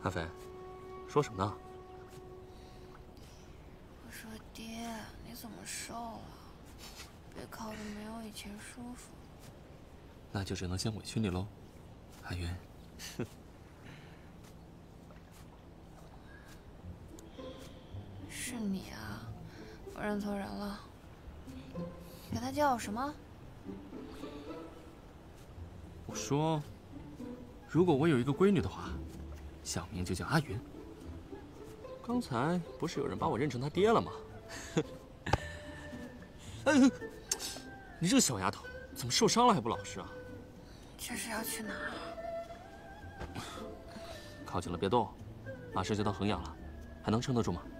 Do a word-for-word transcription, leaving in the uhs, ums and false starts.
阿飞，说什么呢？ 我说爹，你怎么瘦了？别靠着没有以前舒服。 那就只能先委屈你喽，阿云。 是你啊，我认错人了。给他叫什么？ 我说，如果我有一个闺女的话，小名就叫阿云。刚才不是有人把我认成他爹了吗？哎，你这个小丫头，怎么受伤了还不老实啊？ 这是要去哪儿？ 靠近了别动，马上就到衡阳了，还能撑得住吗？